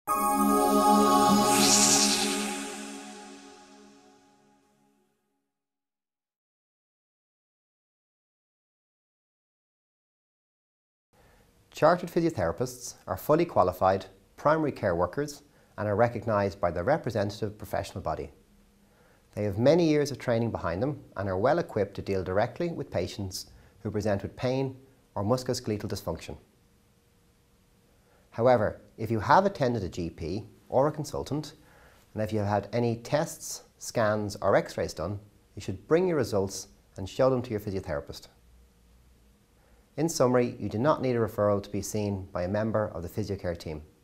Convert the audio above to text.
Chartered physiotherapists are fully qualified primary care workers and are recognised by their representative professional body. They have many years of training behind them and are well equipped to deal directly with patients who present with pain or musculoskeletal dysfunction. However, if you have attended a GP or a consultant, and if you have had any tests, scans or x-rays done, you should bring your results and show them to your physiotherapist. In summary, you do not need a referral to be seen by a member of the Physiocare team.